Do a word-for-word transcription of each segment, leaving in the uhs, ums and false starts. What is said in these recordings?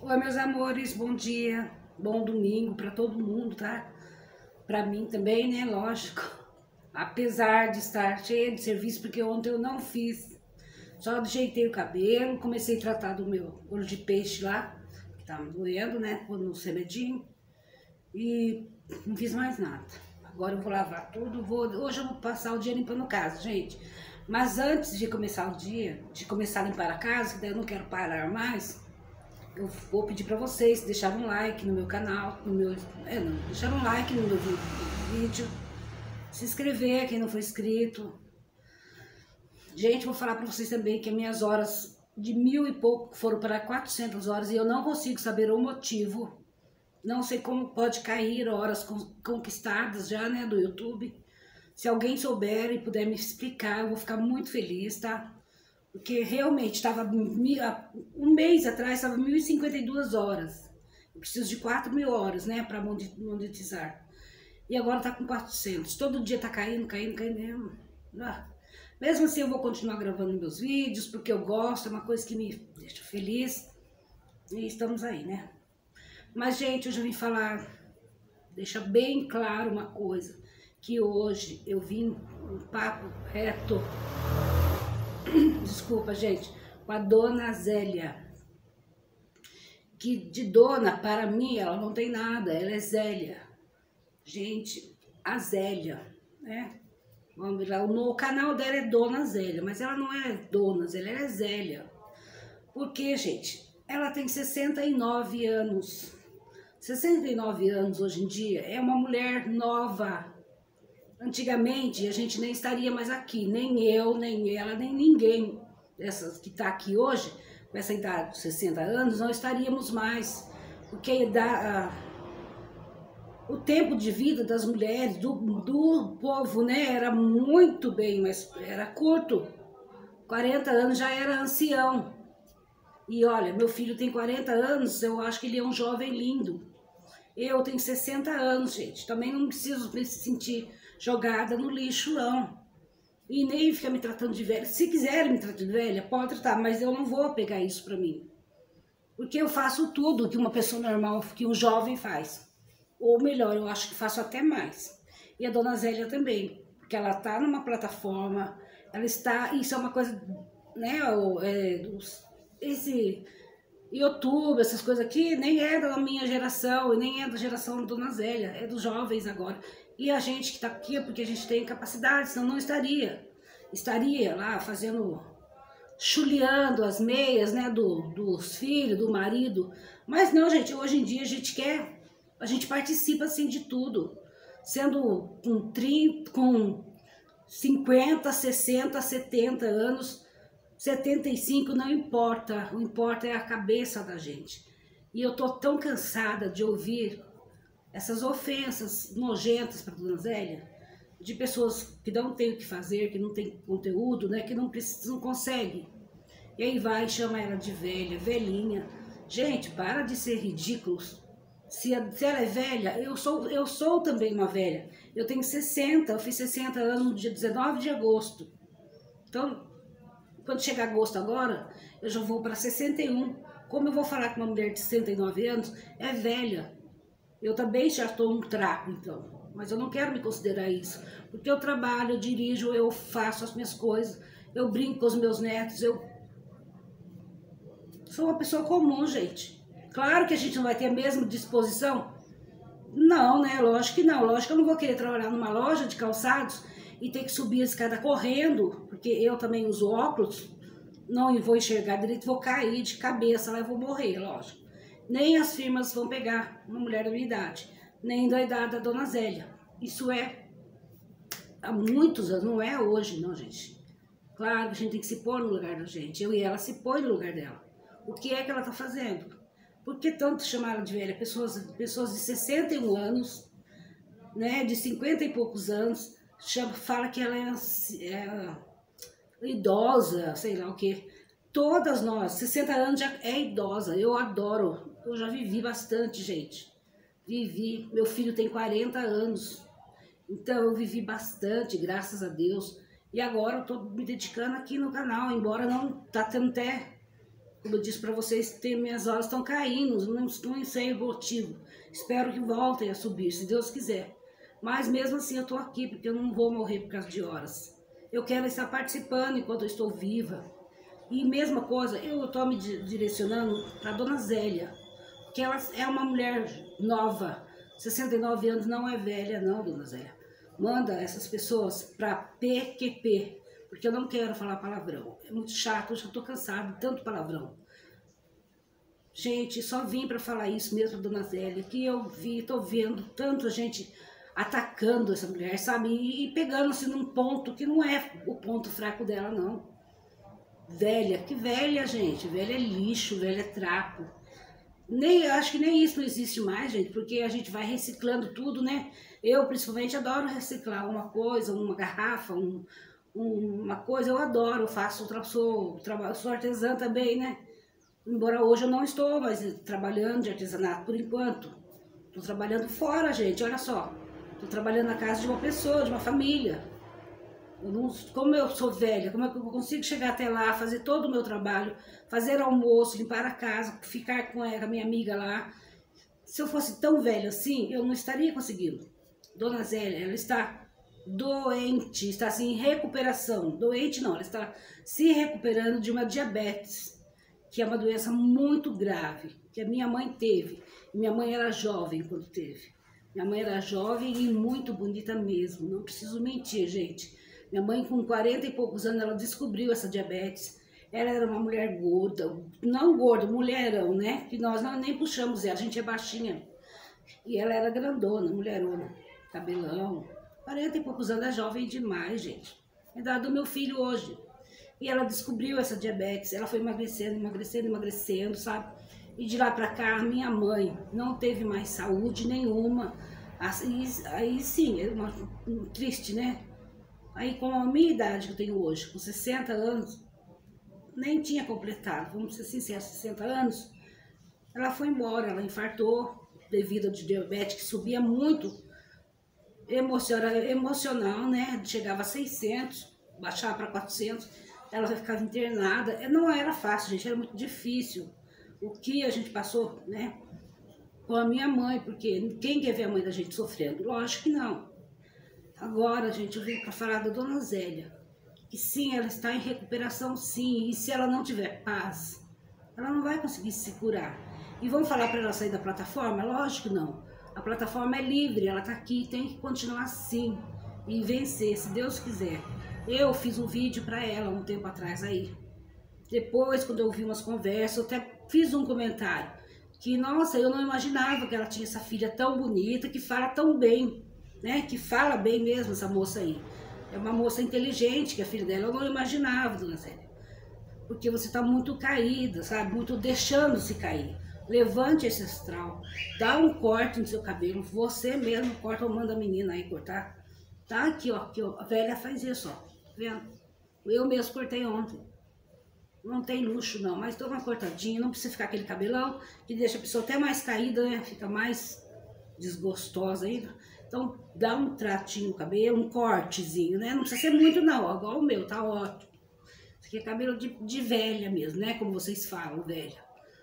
Oi, meus amores, bom dia, bom domingo para todo mundo, tá? Para mim também, né? Lógico. Apesar de estar cheia de serviço, porque ontem eu não fiz, só ajeitei o cabelo, comecei a tratar do meu olho de peixe lá, que tava doendo, né? No remedinho, e não fiz mais nada. Agora eu vou lavar tudo, vou, hoje eu vou passar o dia limpando casa, gente. Mas antes de começar o dia, de começar a limpar a casa, que daí eu não quero parar mais, eu vou pedir para vocês deixarem um like no meu canal, no meu, é, não, deixar um like no meu vídeo, se inscrever quem não for inscrito. Gente, vou falar para vocês também que as minhas horas de mil e pouco foram para quatrocentas horas e eu não consigo saber o motivo. Não sei como pode cair horas conquistadas já, né, do YouTube. Se alguém souber e puder me explicar, eu vou ficar muito feliz, tá? Porque realmente estava um mês atrás, estava mil e cinquenta e duas horas. Eu preciso de quatro mil horas, né, para monetizar. E agora tá com quatrocentos. Todo dia tá caindo, caindo, caindo. Ah. Mesmo assim, eu vou continuar gravando meus vídeos, porque eu gosto, é uma coisa que me deixa feliz. E estamos aí, né? Mas, gente, eu já vim falar, deixa bem claro uma coisa, que hoje eu vim um papo reto. Desculpa, gente, com a dona Zélia, que de dona, para mim, ela não tem nada, ela é Zélia. Gente, a Zélia, né? Vamos ver lá, o canal dela é Dona Zélia, mas ela não é Dona Zélia, ela é Zélia. Porque, gente, ela tem sessenta e nove anos. sessenta e nove anos hoje em dia é uma mulher nova. Antigamente a gente nem estaria mais aqui, nem eu, nem ela, nem ninguém dessas que está aqui hoje, com essa idade de sessenta anos, não estaríamos mais, porque da, a, o tempo de vida das mulheres, do, do povo, né, era muito bem, mas era curto. quarenta anos já era ancião. E olha, meu filho tem quarenta anos, eu acho que ele é um jovem lindo. Eu tenho sessenta anos, gente, também não preciso me sentir jogada no lixo, não. E nem ficar me tratando de velha. Se quiserem me tratar de velha, pode tratar, mas eu não vou pegar isso pra mim. Porque eu faço tudo que uma pessoa normal, que um jovem faz. Ou melhor, eu acho que faço até mais. E a dona Zélia também, porque ela tá numa plataforma, ela está, isso é uma coisa, né, é, esse YouTube, essas coisas aqui, nem é da minha geração, e nem é da geração da dona Zélia, é dos jovens agora. E a gente que está aqui é porque a gente tem capacidade, senão não estaria. Estaria lá fazendo, chuleando as meias, né, do, dos filhos, do marido. Mas não, gente, hoje em dia a gente quer, a gente participa assim de tudo. Sendo com trinta, com cinquenta, sessenta, setenta anos, setenta e cinco, não importa, o que importa é a cabeça da gente. E eu tô tão cansada de ouvir essas ofensas nojentas para dona Zélia, de pessoas que não têm o que fazer, que não tem conteúdo, né, que não, precisam, não conseguem. E aí vai e chama ela de velha, velhinha. Gente, para de ser ridículos. Se, a, se ela é velha, eu sou, eu sou também uma velha. Eu tenho sessenta, eu fiz sessenta anos no dia dezenove de agosto. Então, quando chegar agosto agora, eu já vou para sessenta e um. Como eu vou falar que uma mulher de sessenta e nove anos é velha? Eu também já estou um trapo, então. Mas eu não quero me considerar isso. Porque eu trabalho, eu dirijo, eu faço as minhas coisas, eu brinco com os meus netos, eu sou uma pessoa comum, gente. Claro que a gente não vai ter a mesma disposição. Não, né? Lógico que não. Lógico que eu não vou querer trabalhar numa loja de calçados e ter que subir a escada correndo, porque eu também uso óculos, não vou enxergar direito, vou cair de cabeça lá e vou morrer, lógico. Nem as firmas vão pegar uma mulher da minha idade, nem da idade da dona Zélia. Isso é há muitos anos, não é hoje, não, gente. Claro que a gente tem que se pôr no lugar da gente. Eu e ela se põe no lugar dela. O que é que ela está fazendo? Por que tanto chamar ela de velha? Pessoas, pessoas de sessenta e um anos, né, de cinquenta e poucos anos, chama, fala que ela é, é idosa, sei lá o que. Todas nós, sessenta anos já é idosa. Eu adoro. Eu já vivi bastante, gente. Vivi. Meu filho tem quarenta anos. Então eu vivi bastante, graças a Deus. E agora eu tô me dedicando aqui no canal, embora não tá tendo até Como eu disse para vocês, tem, minhas horas estão caindo, não, não sei o motivo. Espero que voltem a subir, se Deus quiser. Mas mesmo assim eu estou aqui, porque eu não vou morrer por causa de horas. Eu quero estar participando enquanto eu estou viva. E mesma coisa, eu estou me direcionando para a Dona Zélia, que ela é uma mulher nova, sessenta e nove anos, não é velha não, Dona Zélia. Manda essas pessoas para P Q P, porque eu não quero falar palavrão. É muito chato, eu já estou cansada de tanto palavrão. Gente, só vim para falar isso mesmo, Dona Zélia, que eu vi, estou vendo tanta gente atacando essa mulher, sabe? E, e pegando-se num ponto que não é o ponto fraco dela, não. Velha, que velha, gente. Velha é lixo, velha é trapo. Nem, acho que nem isso não existe mais, gente, porque a gente vai reciclando tudo, né? Eu, principalmente, adoro reciclar uma coisa, uma garrafa, um, um, uma coisa, eu adoro, eu faço, sou, trabalho, sou artesã também, né? Embora hoje eu não estou mais trabalhando de artesanato por enquanto. Estou trabalhando fora, gente, olha só. Estou trabalhando na casa de uma pessoa, de uma família. Eu não, como eu sou velha, como é que eu consigo chegar até lá, fazer todo o meu trabalho, fazer almoço, limpar a casa, ficar com a minha amiga lá. Se eu fosse tão velha assim, eu não estaria conseguindo. Dona Zélia, ela está doente, está assim, em recuperação. Doente não, ela está se recuperando de uma diabetes, que é uma doença muito grave, que a minha mãe teve. Minha mãe era jovem quando teve. Minha mãe era jovem e muito bonita mesmo, não preciso mentir, gente. Minha mãe, com quarenta e poucos anos, ela descobriu essa diabetes. Ela era uma mulher gorda, não gorda, mulherão, né? Que nós não, nem puxamos ela, a gente é baixinha. E ela era grandona, mulherona, cabelão. quarenta e poucos anos, é jovem demais, gente. É a idade do meu filho hoje. E ela descobriu essa diabetes, ela foi emagrecendo, emagrecendo, emagrecendo, sabe? E de lá pra cá, a minha mãe não teve mais saúde nenhuma. Aí, aí sim, é uma, um, triste, né? Aí com a minha idade que eu tenho hoje, com sessenta anos, nem tinha completado, vamos ser sinceros, sessenta anos, ela foi embora, ela infartou devido a diabetes que subia muito, emocional, emocional, né? Chegava a seiscentos, baixava para quatrocentos, ela ficava internada. Não era fácil, gente, era muito difícil o que a gente passou, né? Com a minha mãe, porque quem quer ver a mãe da gente sofrendo? Lógico que não. Agora, gente, eu vim para falar da Dona Zélia, que sim, ela está em recuperação, sim, e se ela não tiver paz, ela não vai conseguir se curar. E vão falar para ela sair da plataforma? Lógico que não. A plataforma é livre, ela está aqui, tem que continuar assim e vencer, se Deus quiser. Eu fiz um vídeo para ela um tempo atrás aí. Depois, quando eu vi umas conversas, eu até fiz um comentário que, nossa, eu não imaginava que ela tinha essa filha tão bonita, que fala tão bem. Né, que fala bem mesmo essa moça aí. É uma moça inteligente, que a filha dela eu não imaginava, Dona Zélia. Porque você está muito caída, sabe? Muito deixando-se cair. Levante esse astral, dá um corte no seu cabelo, você mesmo corta ou manda a menina aí cortar. Tá aqui, ó, aqui, ó. A velha faz isso, ó. Tá vendo? Eu mesmo cortei ontem. Não tem luxo não, mas dou uma cortadinha, não precisa ficar aquele cabelão que deixa a pessoa até mais caída, né? Fica mais desgostosa ainda. Então, dá um tratinho no cabelo, um cortezinho, né? Não precisa ser muito não, ó, igual o meu, tá ótimo. Isso aqui é cabelo de, de velha mesmo, né? Como vocês falam, velha.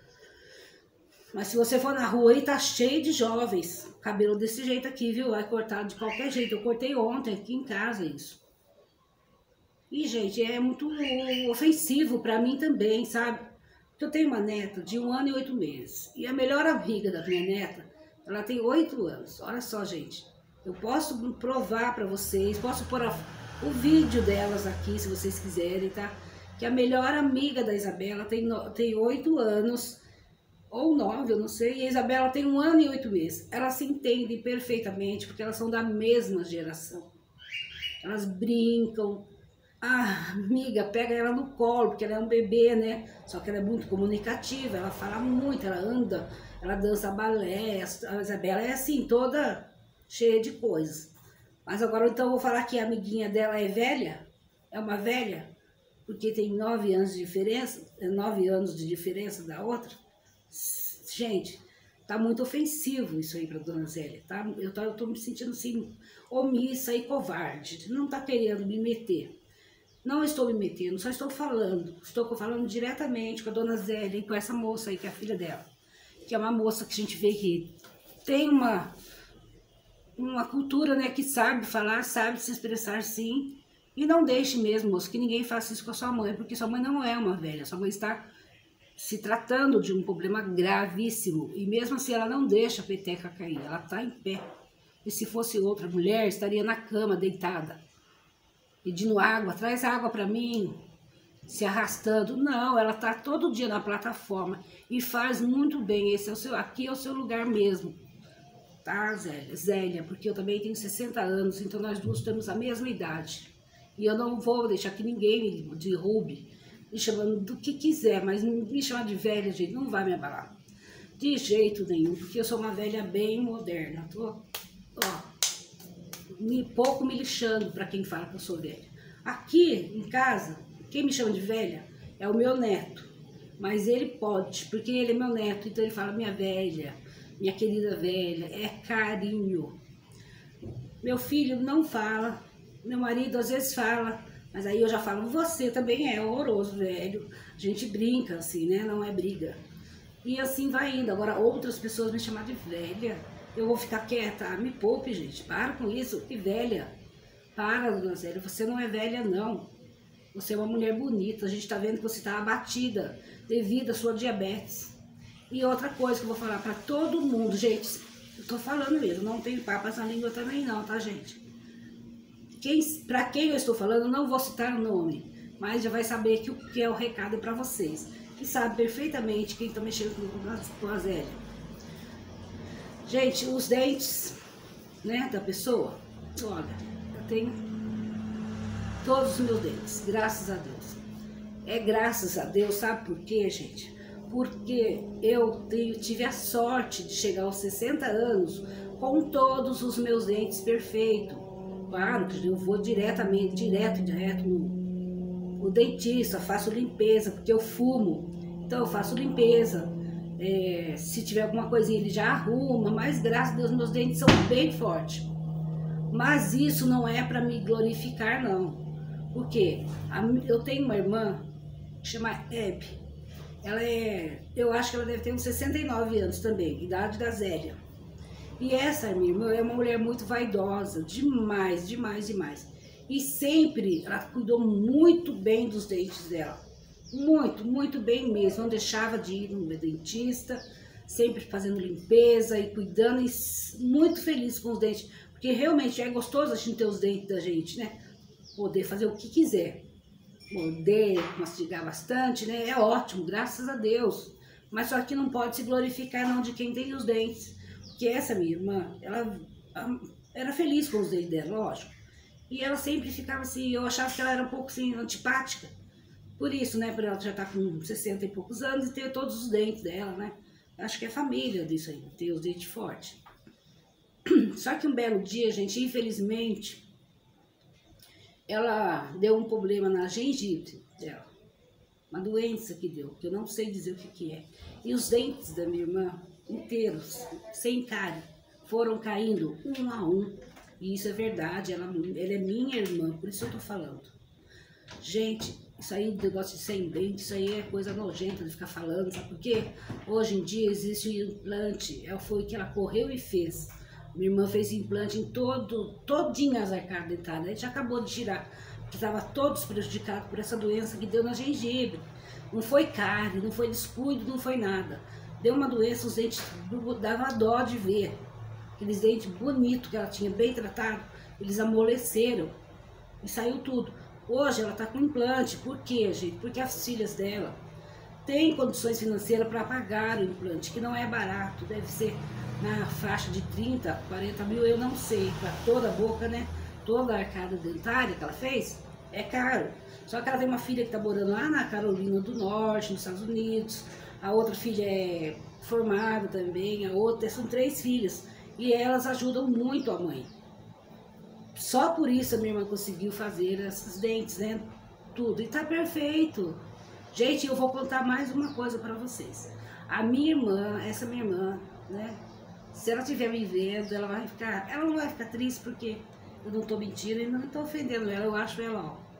Mas se você for na rua aí, tá cheio de jovens. Cabelo desse jeito aqui, viu? Vai cortar de qualquer jeito. Eu cortei ontem aqui em casa isso. E, gente, é muito ofensivo pra mim também, sabe? Porque eu tenho uma neta de um ano e oito meses. E a melhor amiga da minha neta, ela tem oito anos. Olha só, gente. Eu posso provar pra vocês, posso pôr a, o vídeo delas aqui, se vocês quiserem, tá? Que a melhor amiga da Isabela tem, no, tem oito anos, ou nove, eu não sei, e a Isabela tem um ano e oito meses. Elas se entendem perfeitamente, porque elas são da mesma geração. Elas brincam. Ah, amiga, pega ela no colo, porque ela é um bebê, né? Só que ela é muito comunicativa, ela fala muito, ela anda, ela dança balé. A Isabela é assim, toda cheia de coisas. Mas agora, então, eu vou falar que a amiguinha dela é velha, é uma velha, porque tem nove anos de diferença, nove anos de diferença da outra. Gente, tá muito ofensivo isso aí pra Dona Zélia, tá? Eu tô, eu tô me sentindo assim, omissa e covarde, não tá querendo me meter. Não estou me metendo, só estou falando. Estou falando diretamente com a dona Zélia e com essa moça aí, que é a filha dela. Que é uma moça que a gente vê que tem uma, uma cultura, né, que sabe falar, sabe se expressar sim. E não deixe mesmo, moço, que ninguém faça isso com a sua mãe, porque sua mãe não é uma velha. Sua mãe está se tratando de um problema gravíssimo. E mesmo assim ela não deixa a peteca cair, ela está em pé. E se fosse outra mulher, estaria na cama, deitada, pedindo água, traz água para mim, se arrastando. Não, ela está todo dia na plataforma e faz muito bem. Esse é o seu, aqui é o seu lugar mesmo, tá, Zélia? Zélia, porque eu também tenho sessenta anos, então nós duas temos a mesma idade. E eu não vou deixar que ninguém me derrube, me chamando do que quiser, mas me chamar de velha, gente, não vai me abalar. De jeito nenhum, porque eu sou uma velha bem moderna. Tô, ó, me, pouco me lixando para quem fala que eu sou velha. Aqui em casa, quem me chama de velha é o meu neto. Mas ele pode, porque ele é meu neto, então ele fala minha velha, minha querida velha, é carinho. Meu filho não fala, meu marido às vezes fala, mas aí eu já falo, você também é horroroso, velho. A gente brinca assim, né? Não é briga. E assim vai indo. Agora outras pessoas me chamam de velha, eu vou ficar quieta. Ah, me poupe, gente, para com isso, que velha. Para, dona Zélia, você não é velha, não. Você é uma mulher bonita, a gente tá vendo que você tá abatida devido à sua diabetes. E outra coisa que eu vou falar para todo mundo, gente, eu tô falando mesmo, não tenho papas na língua também não, tá, gente? Quem, para quem eu estou falando, não vou citar o nome, mas já vai saber que o que é o recado para vocês, que sabe perfeitamente quem está mexendo com a Zélia. Gente, os dentes, né, da pessoa, olha, eu tenho todos os meus dentes, graças a Deus. É graças a Deus, sabe por quê, gente? Porque eu tenho, tive a sorte de chegar aos sessenta anos com todos os meus dentes perfeitos. Claro que eu vou diretamente, direto, direto no, no dentista, faço limpeza, porque eu fumo, então eu faço limpeza. É, se tiver alguma coisinha ele já arruma, mas graças a Deus meus dentes são bem fortes. Mas isso não é para me glorificar, não. Porque eu tenho uma irmã que chama Hebe. Ela é, eu acho que ela deve ter uns sessenta e nove anos também, idade da Zélia. E essa minha irmã é uma mulher muito vaidosa, demais, demais, demais. E sempre ela cuidou muito bem dos dentes dela. Muito, muito bem mesmo. Não deixava de ir no dentista, sempre fazendo limpeza e cuidando, e muito feliz com os dentes. Porque realmente é gostoso a gente ter os dentes da gente, né? Poder fazer o que quiser. Morder, mastigar bastante, né? É ótimo, graças a Deus. Mas só que não pode se glorificar não de quem tem os dentes. Porque essa minha irmã, ela era feliz com os dentes dela, lógico. E ela sempre ficava assim, eu achava que ela era um pouco assim, antipática. Por isso, né? Por ela já estar com sessenta e poucos anos e ter todos os dentes dela, né? Acho que é família disso aí, ter os dentes fortes. Só que um belo dia, gente, infelizmente, ela deu um problema na gengibre dela. Uma doença que deu, que eu não sei dizer o que que é. E os dentes da minha irmã, inteiros, sem cárie, foram caindo um a um. E isso é verdade, ela, ela é minha irmã, por isso eu tô falando. Gente, isso aí, negócio de sem dente, isso aí é coisa nojenta de ficar falando, sabe por quê? Hoje em dia existe o implante, foi o que ela correu e fez. Minha irmã fez implante em todo, todinha as arcadas dentárias, a gente acabou de tirar, porque estava todos prejudicados por essa doença que deu na gengibre. Não foi cárie, não foi descuido, não foi nada. Deu uma doença, os dentes dava dó de ver. Aqueles dentes bonitos que ela tinha, bem tratado, eles amoleceram e saiu tudo. Hoje ela está com implante, por quê, gente? Porque as filhas dela têm condições financeiras para pagar o implante, que não é barato, deve ser na faixa de trinta, quarenta mil, eu não sei, para toda a boca, né? Toda a arcada dentária que ela fez, é caro. Só que ela tem uma filha que está morando lá na Carolina do Norte, nos Estados Unidos, a outra filha é formada também, a outra, são três filhas, e elas ajudam muito a mãe. Só por isso a minha irmã conseguiu fazer esses dentes, né? Tudo, e tá perfeito. Gente, eu vou contar mais uma coisa para vocês. A minha irmã, essa minha irmã, né? Se ela estiver me vendo, ela vai ficar, ela não vai ficar triste porque eu não tô mentindo e não tô ofendendo ela, eu acho ela, ó,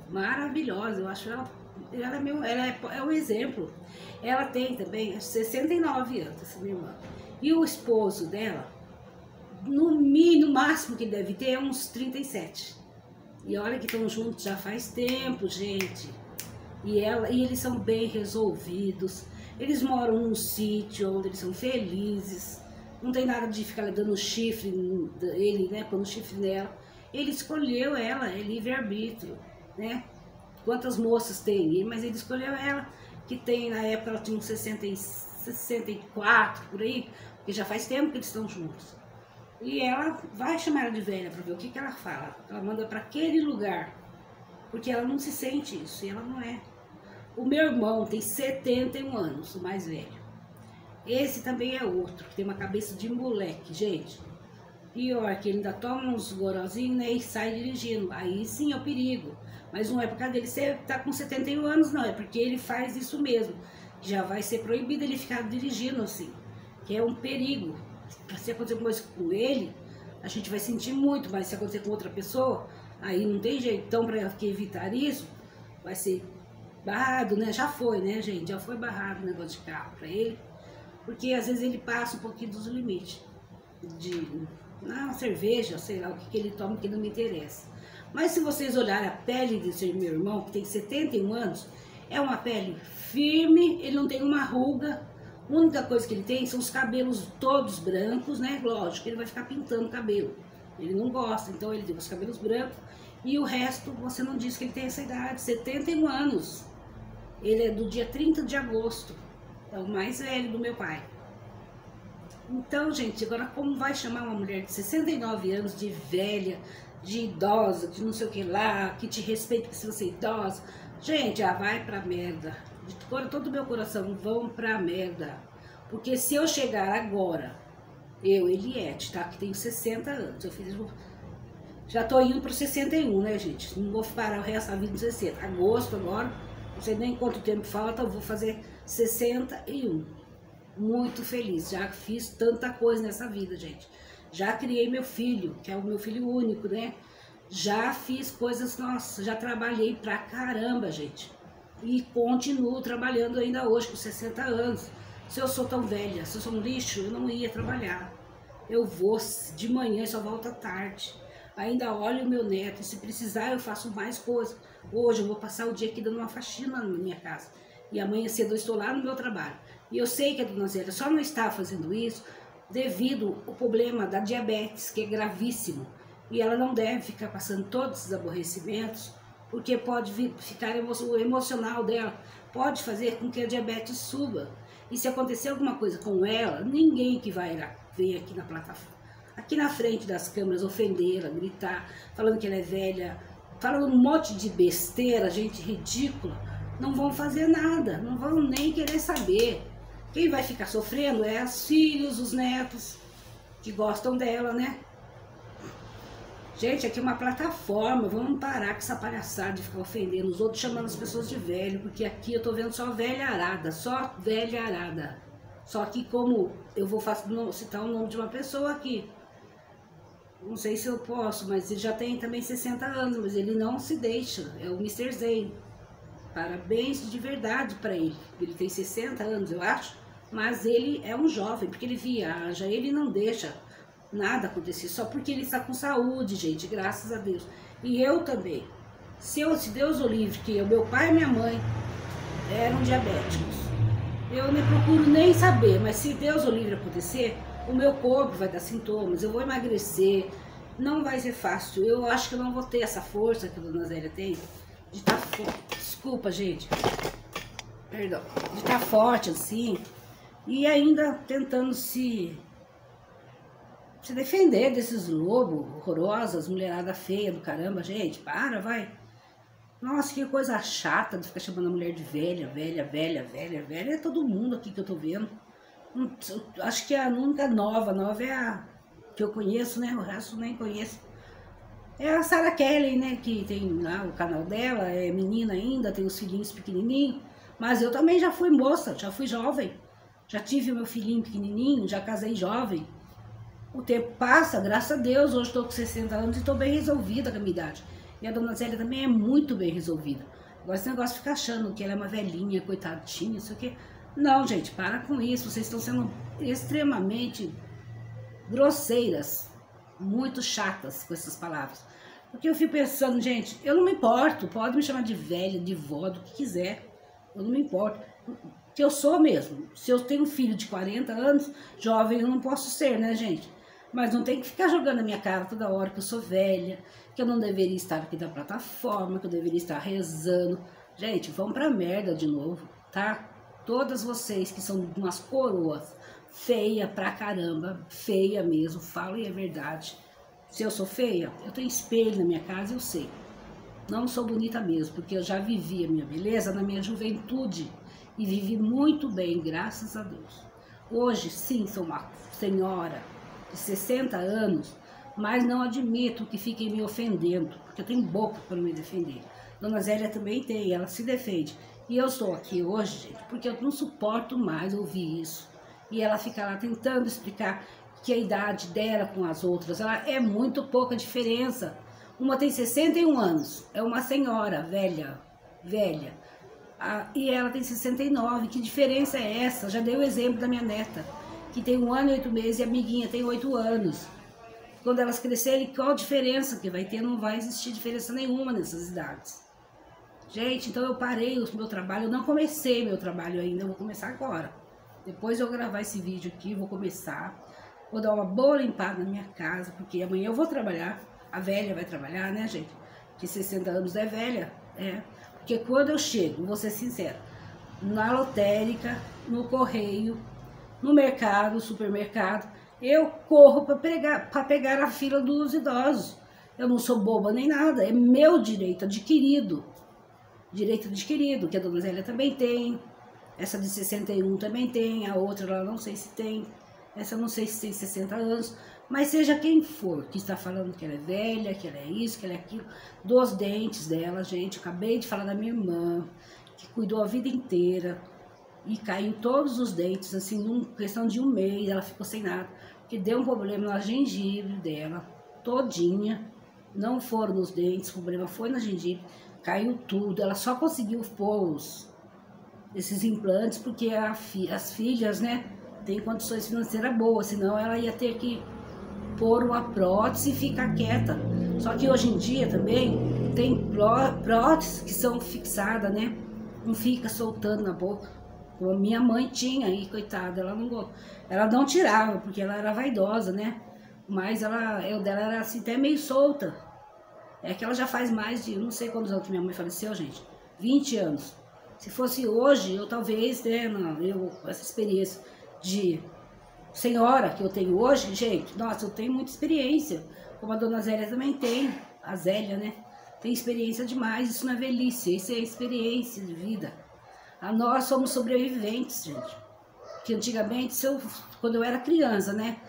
maravilhosa, eu acho ela, ela, é, meu, ela é, é um exemplo. Ela tem também sessenta e nove anos, essa minha irmã. E o esposo dela, no mínimo, no máximo que deve ter, é uns trinta e sete. E olha que estão juntos já faz tempo, gente. E, ela, e eles são bem resolvidos. Eles moram num sítio onde eles são felizes. Não tem nada de ficar dando chifre, ele, né, pondo chifre nela. Ele escolheu ela, é livre-arbítrio, né? Quantas moças tem? Mas ele escolheu ela, que tem, na época ela tinha uns sessenta, sessenta e quatro, por aí, porque já faz tempo que eles estão juntos. E ela vai chamar ela de velha para ver o que, que ela fala. Ela manda para aquele lugar, porque ela não se sente isso, e ela não é. O meu irmão tem setenta e um anos, o mais velho. Esse também é outro, que tem uma cabeça de moleque, gente. Pior, que ele ainda toma uns gorozinhos, né, e sai dirigindo. Aí sim é o perigo. Mas não é por causa dele ser, tá com setenta e um anos, não. É porque ele faz isso mesmo. Já vai ser proibido ele ficar dirigindo assim. Que é um perigo. Se acontecer alguma coisa com ele, a gente vai sentir muito. Mas se acontecer com outra pessoa, aí não tem jeito. Então, para evitar isso, vai ser barrado, né? Já foi, né, gente? Já foi barrado o negócio de carro para ele. Porque às vezes ele passa um pouquinho dos limites. De não, cerveja, sei lá o que, que ele toma que não me interessa. Mas se vocês olharem a pele desse meu irmão, que tem setenta e um anos, é uma pele firme, ele não tem uma ruga. A única coisa que ele tem são os cabelos todos brancos, né? Lógico, ele vai ficar pintando o cabelo. Ele não gosta, então ele tem os cabelos brancos. E o resto, você não diz que ele tem essa idade, setenta e um anos. Ele é do dia trinta de agosto, é o mais velho do meu pai. Então, gente, agora como vai chamar uma mulher de sessenta e nove anos de velha, de idosa, de não sei o que lá, que te respeita se você é idosa? Gente, ah, vai pra merda. De todo o meu coração, vão pra merda. Porque se eu chegar agora, eu, Eliette, tá? Que tenho sessenta anos, eu fiz... Já tô indo pro sessenta e um, né, gente? Não vou parar o resto da vida no sessenta. Agosto agora, não sei nem quanto tempo falta, eu vou fazer sessenta e um. Muito feliz, já fiz tanta coisa nessa vida, gente. Já criei meu filho, que é o meu filho único, né? Já fiz coisas, nossa, já trabalhei pra caramba, gente. E continuo trabalhando ainda hoje, com sessenta anos. Se eu sou tão velha, se eu sou um lixo, eu não ia trabalhar. Eu vou de manhã e só volto à tarde. Ainda olho o meu neto, e se precisar eu faço mais coisas. Hoje eu vou passar o dia aqui dando uma faxina na minha casa. E amanhã cedo eu estou lá no meu trabalho. E eu sei que a dona Zélia só não está fazendo isso devido ao problema da diabetes, que é gravíssimo. E ela não deve ficar passando todos esses aborrecimentos, porque pode vir, ficar o emocional dela, pode fazer com que a diabetes suba. E se acontecer alguma coisa com ela, ninguém que vai vir aqui na plataforma, aqui na frente das câmeras, ofendê-la, gritar, falando que ela é velha, falando um monte de besteira, gente ridícula, não vão fazer nada, não vão nem querer saber. Quem vai ficar sofrendo é os filhos, os netos, que gostam dela, né? Gente, aqui é uma plataforma, vamos parar com essa palhaçada de ficar ofendendo os outros, chamando as pessoas de velho, porque aqui eu tô vendo só velha arada, só velha arada. Só que como eu vou citar o nome de uma pessoa aqui, não sei se eu posso, mas ele já tem também sessenta anos, mas ele não se deixa, é o mister Zen. Parabéns de verdade para ele. Ele tem sessenta anos, eu acho, mas ele é um jovem, porque ele viaja, ele não deixa nada acontecer, só porque ele está com saúde, gente, graças a Deus. E eu também. Se, eu, se Deus o livre, que o meu pai e minha mãe eram diabéticos, eu nem procuro nem saber, mas se Deus o livre acontecer, o meu corpo vai dar sintomas, eu vou emagrecer, não vai ser fácil. Eu acho que eu não vou ter essa força que a dona Zélia tem, de estar forte, desculpa gente, perdão, de estar forte assim, e ainda tentando se, se defender desses lobos horrorosos, mulherada feia do caramba, gente, para, vai. Nossa, que coisa chata de ficar chamando a mulher de velha, velha, velha, velha, velha, é todo mundo aqui que eu tô vendo. Acho que a única nova, nova é a que eu conheço, né, o resto nem conheço. É a Sarah Kelly, né, que tem lá o canal dela, é menina ainda, tem os filhinhos pequenininhos. Mas eu também já fui moça, já fui jovem. Já tive o meu filhinho pequenininho, já casei jovem. O tempo passa, graças a Deus, hoje estou com sessenta anos e estou bem resolvida com a minha idade. E a dona Zélia também é muito bem resolvida. Agora esse negócio de ficar achando que ela é uma velhinha, coitadinha, isso aqui. Não, gente, para com isso. Vocês estão sendo extremamente grosseiras, muito chatas com essas palavras. Porque eu fico pensando, gente, eu não me importo, pode me chamar de velha, de vó, do que quiser. Eu não me importo. Que eu sou mesmo. Se eu tenho um filho de quarenta anos, jovem, eu não posso ser, né, gente? Mas não tem que ficar jogando na minha cara toda hora que eu sou velha, que eu não deveria estar aqui na plataforma, que eu deveria estar rezando. Gente, vamos pra merda de novo, tá? Todas vocês que são umas coroas, feia pra caramba, feia mesmo, falo e é verdade. Se eu sou feia, eu tenho espelho na minha casa, eu sei. Não sou bonita mesmo, porque eu já vivi a minha beleza na minha juventude e vivi muito bem, graças a Deus. Hoje, sim, sou uma senhora de sessenta anos, mas não admito que fiquem me ofendendo, porque eu tenho boca para me defender. Dona Zélia também tem, ela se defende. E eu estou aqui hoje, gente, porque eu não suporto mais ouvir isso. E ela fica lá tentando explicar que a idade dela com as outras, ela é muito pouca diferença. Uma tem sessenta e um anos, é uma senhora velha, velha. Ah, e ela tem sessenta e nove, que diferença é essa? Já dei o exemplo da minha neta, que tem um ano e oito meses, e a amiguinha tem oito anos. Quando elas crescerem, qual a diferença que vai ter? Não vai existir diferença nenhuma nessas idades. Gente, então eu parei o meu trabalho, eu não comecei meu trabalho ainda, eu vou começar agora. Depois eu gravar esse vídeo aqui, vou começar. Vou dar uma boa limpada na minha casa, porque amanhã eu vou trabalhar. A velha vai trabalhar, né, gente? Que sessenta anos é velha, é. Porque quando eu chego, vou ser sincera, na lotérica, no correio, no mercado, supermercado, eu corro para pegar, para pegar a fila dos idosos. Eu não sou boba nem nada, é meu direito adquirido. Direito adquirido, que a dona Zélia também tem. Essa de sessenta e um também tem, a outra lá não sei se tem. Essa eu não sei se tem sessenta anos. Mas seja quem for que está falando que ela é velha, que ela é isso, que ela é aquilo, dos dentes dela, gente. Eu acabei de falar da minha irmã, que cuidou a vida inteira e caiu todos os dentes, assim, em questão de um mês, ela ficou sem nada. Porque deu um problema na gengiva dela, todinha. Não foram nos dentes, o problema foi na gengiva, caiu tudo. Ela só conseguiu pôr os, esses implantes porque a fi, as filhas, né, têm condições financeiras boas, senão ela ia ter que pôr uma prótese e ficar quieta. Só que hoje em dia também tem próteses que são fixadas, né? Não fica soltando na boca. Como a minha mãe tinha aí, coitada, ela não, ela não tirava, porque ela era vaidosa, né? Mas ela, eu dela era assim, até meio solta. É que ela já faz mais de, não sei quantos anos que minha mãe faleceu, gente. vinte anos. Se fosse hoje, eu talvez, né, não, eu, essa experiência de senhora que eu tenho hoje, gente, nossa, eu tenho muita experiência, como a dona Zélia também tem, a Zélia, né, tem experiência demais, isso não é velhice, isso é experiência de vida. A nós somos sobreviventes, gente, que antigamente, se eu, quando eu era criança, né,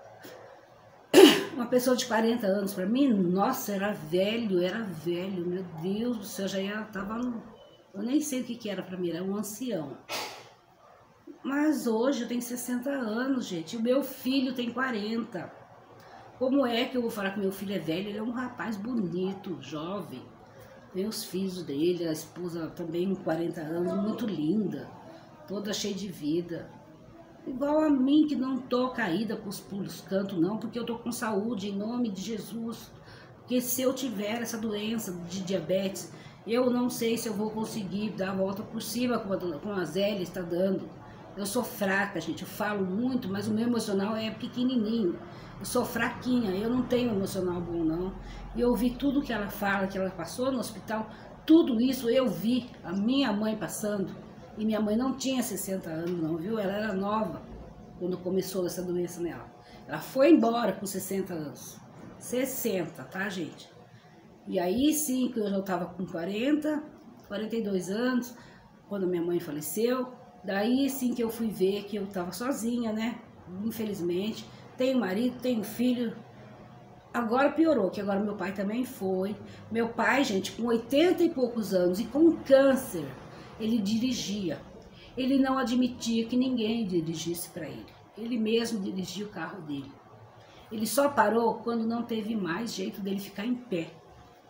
uma pessoa de quarenta anos, pra mim, nossa, era velho, era velho, meu Deus do céu, já ia, tava, no, eu nem sei o que que era pra mim, era um ancião. Mas hoje eu tenho sessenta anos, gente. O meu filho tem quarenta. Como é que eu vou falar que meu filho é velho? Ele é um rapaz bonito, jovem. Tem os filhos dele, a esposa também com quarenta anos, muito linda. Toda cheia de vida. Igual a mim, que não tô caída pros pulos canto, não. Porque eu tô com saúde, em nome de Jesus. Porque se eu tiver essa doença de diabetes, eu não sei se eu vou conseguir dar a volta por cima como a, como a Zélia está dando. Eu sou fraca, gente, eu falo muito, mas o meu emocional é pequenininho. Eu sou fraquinha, eu não tenho emocional bom, não. E eu vi tudo que ela fala, que ela passou no hospital, tudo isso eu vi a minha mãe passando. E minha mãe não tinha sessenta anos, não, viu? Ela era nova quando começou essa doença nela. Ela foi embora com sessenta anos. sessenta, tá, gente? E aí sim, que eu já estava com quarenta, quarenta e dois anos, quando minha mãe faleceu. Daí sim que eu fui ver que eu estava sozinha, né? Infelizmente. Tenho marido, tenho filho. Agora piorou, que agora meu pai também foi. Meu pai, gente, com oitenta e poucos anos e com câncer, ele dirigia. Ele não admitia que ninguém dirigisse para ele. Ele mesmo dirigia o carro dele. Ele só parou quando não teve mais jeito dele ficar em pé.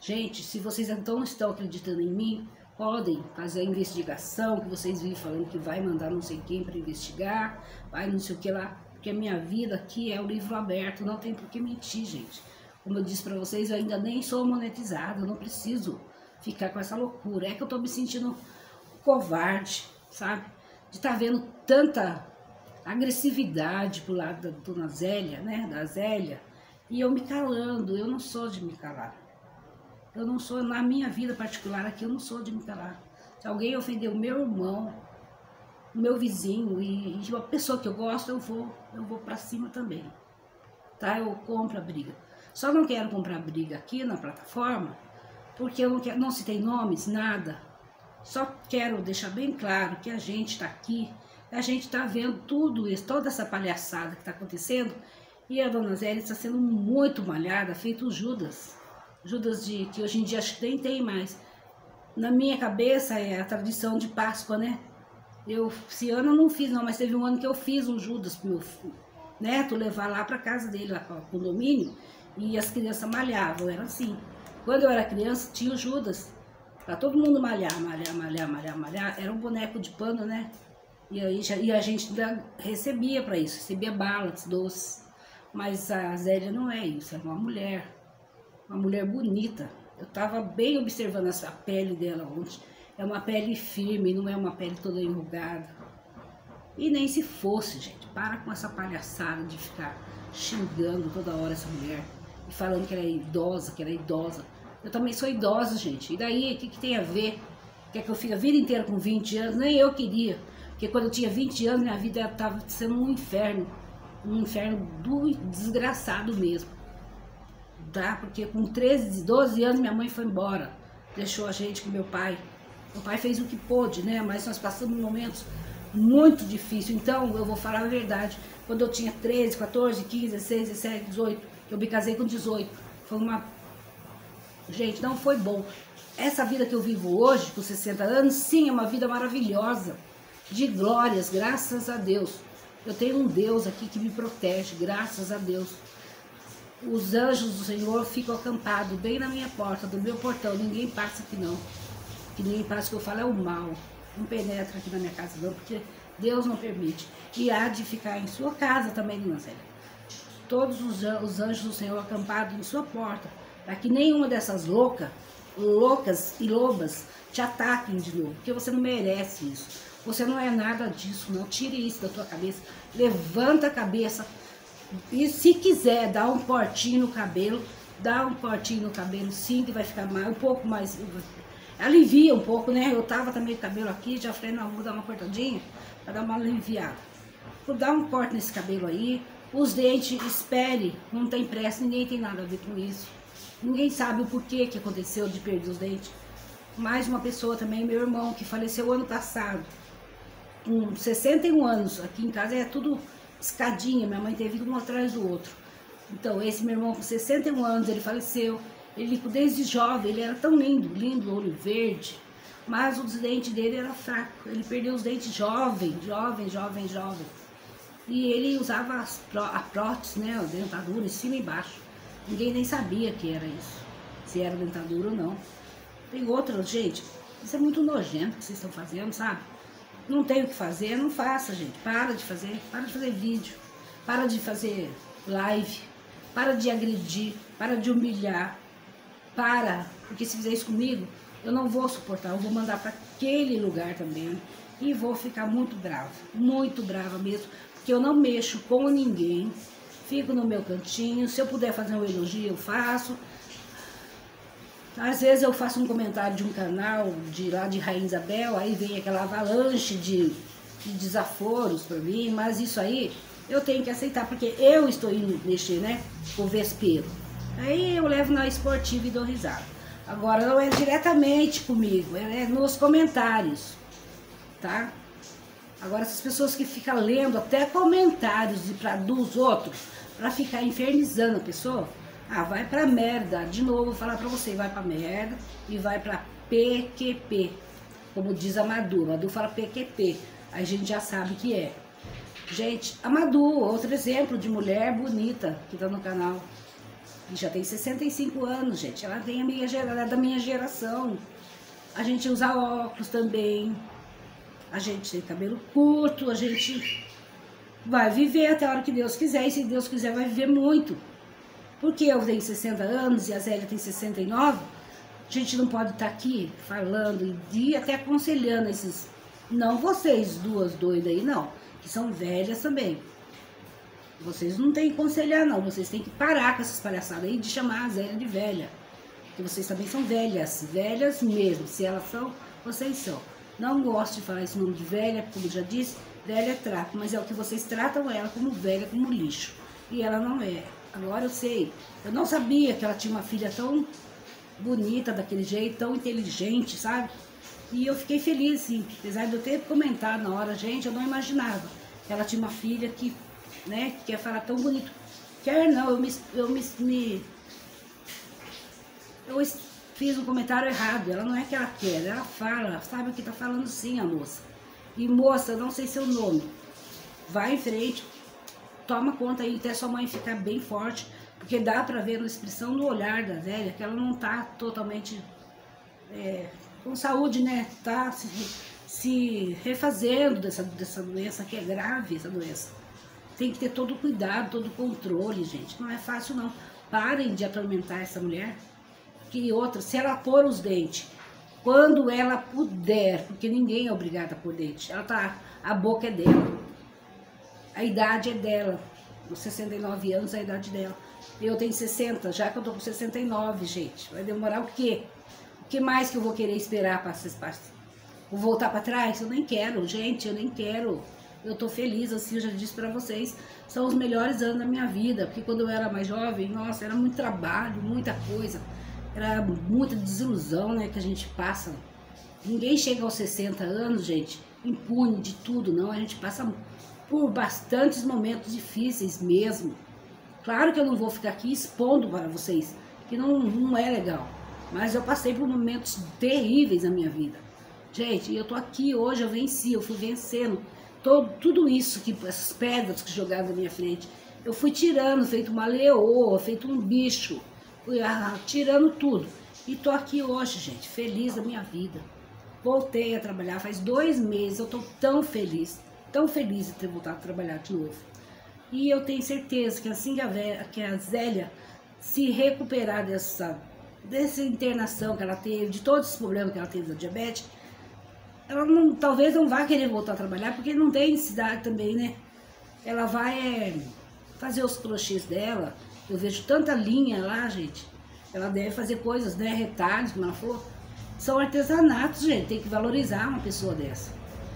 Gente, se vocês então estão acreditando em mim, podem fazer a investigação que vocês vivem falando que vai mandar não sei quem para investigar, vai não sei o que lá, porque a minha vida aqui é o livro aberto, não tem por que mentir, gente. Como eu disse para vocês, eu ainda nem sou monetizada, eu não preciso ficar com essa loucura. É que eu tô me sentindo covarde, sabe? De estar tá vendo tanta agressividade pro lado da dona Zélia, né? Da Zélia, e eu me calando. Eu não sou de me calar. Eu não sou, na minha vida particular aqui, eu não sou de me calar. Se alguém ofender o meu irmão, o meu vizinho e, e uma pessoa que eu gosto, eu vou, eu vou pra cima também. Tá? Eu compro a briga. Só não quero comprar briga aqui na plataforma, porque eu não, quero, não citei nomes, nada. Só quero deixar bem claro que a gente tá aqui, a gente tá vendo tudo isso, toda essa palhaçada que tá acontecendo, e a dona Zélia está sendo muito malhada, feito o Judas. Judas de, que hoje em dia acho que nem tem mais. Na minha cabeça é a tradição de Páscoa, né? Eu, esse ano eu não fiz não, mas teve um ano que eu fiz um Judas pro meu neto levar lá pra casa dele, lá pro condomínio, e as crianças malhavam, era assim. Quando eu era criança tinha o Judas, pra todo mundo malhar, malhar, malhar, malhar, malhar, era um boneco de pano, né? E, aí, já, e a gente ainda recebia pra isso, recebia balas, doces. Mas a Zélia não é isso, é uma mulher. Uma mulher bonita. Eu tava bem observando essa pele dela ontem. É uma pele firme, não é uma pele toda enrugada. E nem se fosse, gente. Para com essa palhaçada de ficar xingando toda hora essa mulher. E falando que ela é idosa, que ela é idosa. Eu também sou idosa, gente. E daí, o que, que tem a ver? Quer que eu fique a vida inteira com vinte anos? Nem eu queria. Porque quando eu tinha vinte anos, minha vida estava sendo um inferno. Um inferno do desgraçado mesmo. Tá? Porque com treze, doze anos minha mãe foi embora, deixou a gente com meu pai. Meu pai fez o que pôde, né? Mas nós passamos momentos muito difíceis. Então, eu vou falar a verdade. Quando eu tinha treze, quatorze, quinze, dezesseis, dezessete, dezoito, eu me casei com dezoito. Foi uma... Gente, não foi bom. Essa vida que eu vivo hoje, com sessenta anos, sim, é uma vida maravilhosa. De glórias, graças a Deus. Eu tenho um Deus aqui que me protege, graças a Deus. Os anjos do Senhor ficam acampados bem na minha porta, do meu portão. Ninguém passa aqui não. Que ninguém passa, que eu falo é o mal. Não penetra aqui na minha casa não, porque Deus não permite. E há de ficar em sua casa também, dona Zélia. Todos os, os anjos do Senhor acampados em sua porta, para que nenhuma dessas loucas, loucas e lobas te ataquem de novo, porque você não merece isso. Você não é nada disso, não. Tire isso da tua cabeça. Levanta a cabeça. E se quiser dar um cortinho no cabelo, dá um cortinho no cabelo sim, que vai ficar mais, um pouco mais, alivia um pouco, né? Eu tava também com o cabelo aqui, já falei, não, vou dar uma cortadinha, para dar uma aliviada. Vou dar um corte nesse cabelo aí, os dentes, espere, não tem pressa, ninguém tem nada a ver com isso. Ninguém sabe o porquê que aconteceu de perder os dentes. Mais uma pessoa também, meu irmão, que faleceu ano passado, com sessenta e um anos, aqui em casa é tudo... escadinha, minha mãe teve um atrás do outro. Então, esse meu irmão com sessenta e um anos, ele faleceu. Ele, desde jovem, ele era tão lindo, lindo, olho verde, mas os dentes dele eram fracos. Ele perdeu os dentes jovem, jovem, jovem, jovem. E ele usava as, a prótese, né, a dentadura, em cima e embaixo. Ninguém nem sabia que era isso, se era dentadura ou não. Tem outra, gente, isso é muito nojento que vocês estão fazendo, sabe? Não tem o que fazer, não faça, gente. Para de fazer, para de fazer vídeo, para de fazer live, para de agredir, para de humilhar, para, porque se fizer isso comigo, eu não vou suportar, eu vou mandar para aquele lugar também e vou ficar muito brava, muito brava mesmo, porque eu não mexo com ninguém, fico no meu cantinho, se eu puder fazer um elogio, eu faço. Às vezes eu faço um comentário de um canal de lá de Rainha Isabel, aí vem aquela avalanche de, de desaforos para mim, mas isso aí eu tenho que aceitar, porque eu estou indo mexer, né, com o vespeiro. Aí eu levo na esportiva e dou risada. Agora não é diretamente comigo, é nos comentários, tá? Agora essas pessoas que ficam lendo até comentários de, pra, dos outros, para ficar infernizando a pessoa, ah, vai pra merda. De novo, vou falar pra você, vai pra merda e vai pra P Q P, como diz a Madu. A Madu fala P Q P, aí a gente já sabe que é. Gente, a Madu, outro exemplo de mulher bonita que tá no canal. que já tem sessenta e cinco anos, gente. Ela, tem a minha, ela é da minha geração. A gente usa óculos também. A gente tem cabelo curto, a gente vai viver até a hora que Deus quiser. E se Deus quiser, vai viver muito. Porque eu tenho sessenta anos e a Zélia tem sessenta e nove. A gente não pode estar aqui falando e até aconselhando esses... Não vocês duas doidas aí, não. Que são velhas também. Vocês não têm que aconselhar, não. Vocês têm que parar com essas palhaçadas aí de chamar a Zélia de velha. Porque vocês também são velhas. Velhas mesmo. Se elas são, vocês são. Não gosto de falar esse nome de velha, como eu já disse. Velha é trato. Mas é o que vocês tratam ela como velha, como lixo. E ela não é. Agora eu sei. Eu não sabia que ela tinha uma filha tão bonita, daquele jeito, tão inteligente, sabe? E eu fiquei feliz, sim. Apesar de eu ter comentado na hora, gente, eu não imaginava. Ela tinha uma filha que... né, que quer falar tão bonito. Quer não, eu me, eu me, me eu fiz um comentário errado. Ela não é que ela quer, ela fala, sabe o que tá falando, sim, a moça. E moça, eu não sei seu nome, vai em frente, toma conta aí até sua mãe ficar bem forte, porque dá pra ver na expressão do olhar da velha que ela não tá totalmente é, com saúde, né, tá se, se refazendo dessa, dessa doença que é grave, essa doença. Tem que ter todo o cuidado, todo o controle, gente. Não é fácil, não. Parem de atormentar essa mulher. Que outra, se ela pôr os dentes, quando ela puder, porque ninguém é obrigado a pôr dente. Ela tá, a boca é dela. A idade é dela. Os sessenta e nove anos é a idade dela. Eu tenho sessenta, já que eu tô com sessenta e nove, gente. Vai demorar o quê? O que mais que eu vou querer esperar para essas partes? Vou voltar para trás? Eu nem quero, gente, eu nem quero. Eu tô feliz, assim, eu já disse pra vocês, são os melhores anos da minha vida, porque quando eu era mais jovem, nossa, era muito trabalho, muita coisa, era muita desilusão, né, que a gente passa. Ninguém chega aos sessenta anos, gente, impune de tudo, não, a gente passa por bastantes momentos difíceis mesmo. Claro que eu não vou ficar aqui expondo para vocês, que não, não é legal, mas eu passei por momentos terríveis na minha vida. Gente, eu tô aqui hoje, eu venci, eu fui vencendo. Todo, tudo isso, que essas pedras que jogaram na minha frente, eu fui tirando, feito uma leoa, feito um bicho, fui ah, tirando tudo. E tô aqui hoje, gente, feliz da minha vida. Voltei a trabalhar faz dois meses, eu tô tão feliz, tão feliz de ter voltado a trabalhar de novo. E eu tenho certeza que assim que a, Vé, que a Zélia se recuperar dessa, dessa internação que ela teve, de todos os problemas que ela teve da diabetes, ela não, talvez não vá querer voltar a trabalhar, porque não tem necessidade também, né? Ela vai é, fazer os crochês dela. Eu vejo tanta linha lá, gente. Ela deve fazer coisas, né? Retalhos, como ela falou. São artesanatos, gente. Tem que valorizar uma pessoa dessa.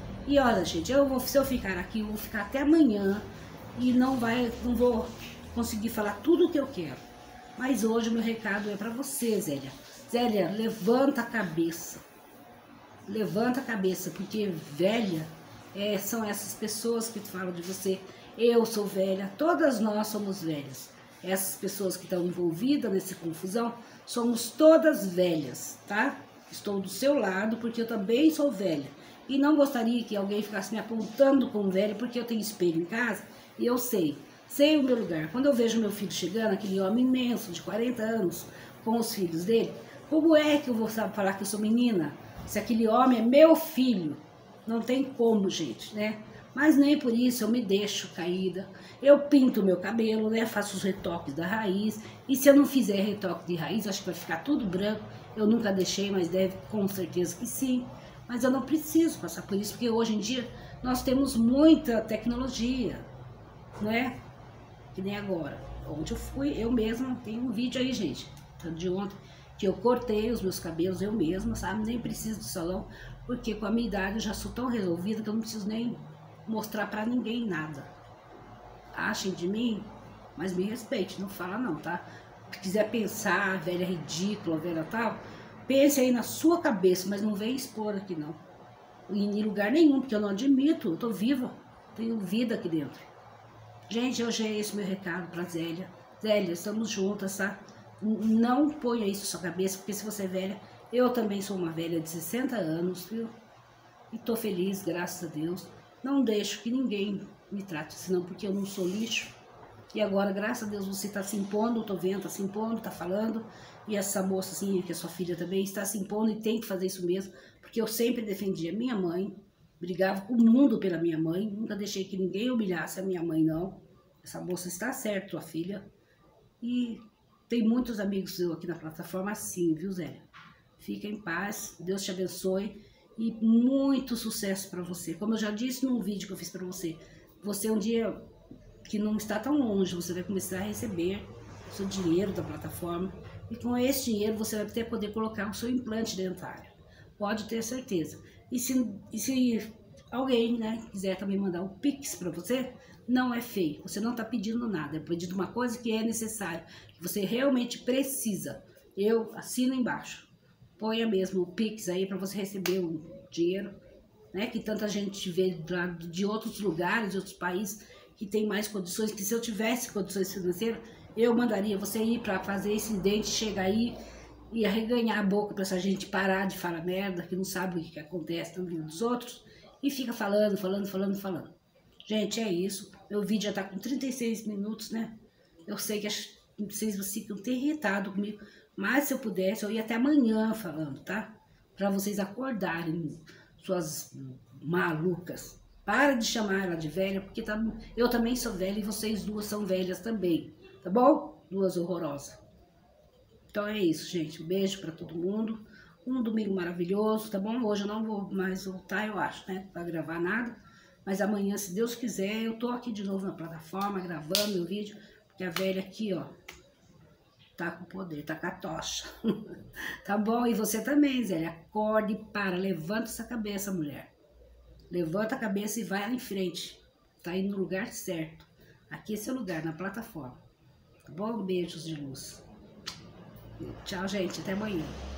E olha, gente, eu vou, se eu ficar aqui, eu vou ficar até amanhã. E não, vai, não vou conseguir falar tudo o que eu quero. Mas hoje o meu recado é pra você, Zélia. Zélia, levanta a cabeça. Levanta a cabeça, porque velha é, são essas pessoas que falam de você. Eu sou velha, todas nós somos velhas. Essas pessoas que estão envolvidas nessa confusão, somos todas velhas, tá? Estou do seu lado, porque eu também sou velha. E não gostaria que alguém ficasse me apontando como velha, porque eu tenho espelho em casa e eu sei, sei o meu lugar. Quando eu vejo meu filho chegando, aquele homem imenso, de quarenta anos, com os filhos dele, como é que eu vou saber falar que eu sou menina? Se aquele homem é meu filho, não tem como, gente, né? Mas nem por isso eu me deixo caída. Eu pinto o meu cabelo, né? Faço os retoques da raiz. E se eu não fizer retoque de raiz, acho que vai ficar tudo branco. Eu nunca deixei, mas deve, com certeza que sim. Mas eu não preciso passar por isso, porque hoje em dia nós temos muita tecnologia, né? Que nem agora. Onde eu fui, eu mesma, tem um vídeo aí, gente, de ontem, que eu cortei os meus cabelos eu mesma, sabe? Nem preciso de salão, porque com a minha idade eu já sou tão resolvida que eu não preciso nem mostrar pra ninguém nada. Achem de mim, mas me respeite, não fala não, tá? Se quiser pensar, velha ridícula, velha tal, pense aí na sua cabeça, mas não vem expor aqui não. Em lugar nenhum, porque eu não admito, eu tô viva, tenho vida aqui dentro. Gente, hoje é esse meu recado pra Zélia. Zélia, estamos juntas, tá? Não ponha isso na sua cabeça, porque se você é velha, eu também sou uma velha de sessenta anos, viu? E tô feliz, graças a Deus. Não deixo que ninguém me trate assim, não, porque eu não sou lixo. E agora, graças a Deus, você está se impondo, tô vendo, tá se impondo, tá falando. E essa moça, assim, que é sua filha também, está se impondo e tem que fazer isso mesmo. Porque eu sempre defendi a minha mãe, brigava com o mundo pela minha mãe, nunca deixei que ninguém humilhasse a minha mãe, não. Essa moça está certa, tua filha. E tem muitos amigos eu aqui na plataforma assim, viu, Zélia? Fica em paz, Deus te abençoe e muito sucesso para você. Como eu já disse no vídeo que eu fiz para você, você um dia que não está tão longe, você vai começar a receber o seu dinheiro da plataforma e com esse dinheiro você vai até poder colocar o seu implante dentário. Pode ter certeza. E se, e se alguém, né, quiser também mandar um Pix para você, não é feio. Você não está pedindo nada, é pedindo uma coisa que é necessária, que você realmente precisa. Eu assino embaixo. Ponha mesmo o Pix aí para você receber o dinheiro, né, que tanta gente vê de outros lugares, de outros países, que tem mais condições, que se eu tivesse condições financeiras, eu mandaria você ir para fazer esse dente, chegar aí e arreganhar a boca para essa gente parar de falar merda, que não sabe o que, que acontece na vida dos outros, e fica falando, falando, falando, falando. Gente, é isso. Meu vídeo já tá com trinta e seis minutos, né? Eu sei que vocês ficam até irritados comigo, mas se eu pudesse, eu ia até amanhã falando, tá? Para vocês acordarem, suas malucas. Para de chamar ela de velha, porque tá, eu também sou velha e vocês duas são velhas também, tá bom? Duas horrorosas. Então é isso, gente. Um beijo para todo mundo. Um domingo maravilhoso, tá bom? Hoje eu não vou mais voltar, eu acho, né? Pra gravar nada. Mas amanhã, se Deus quiser, eu tô aqui de novo na plataforma, gravando meu vídeo. Porque a velha aqui, ó, tá com poder, tá com a tocha. Tá bom? E você também, Zé. Acorde e para. Levanta essa cabeça, mulher. Levanta a cabeça e vai em frente. Tá indo no lugar certo. Aqui é seu lugar, na plataforma. Tá bom? Beijos de luz. Tchau, gente. Até amanhã.